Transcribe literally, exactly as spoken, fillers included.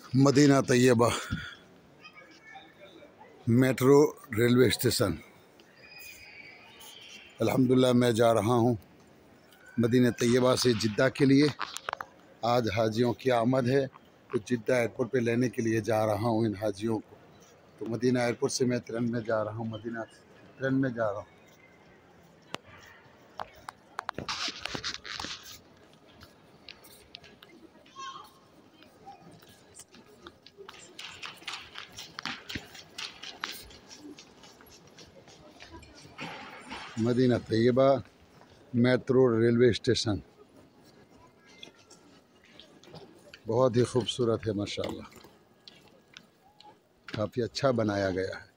Medina Tayyiba metro railway station. अल्हम्दुलिल्लाह मैं जा रहा हूँ मदीना तैयबा से जिद्दा के लिए। आज हाजियों की आमद है तो जिद्दा एयरपोर्ट पे लेने के लिए जा रहा हूँ इन हाजियों को। तो मदीना एयरपोर्ट से मैं ट्रेन में जा रहा हूँ, मदीना ट्रेन में जा रहा हूँ। Madina Tayyiba metro railway station बहुत ही खूबसूरत है माशाअल्लाह, काफ़ी अच्छा बनाया गया है।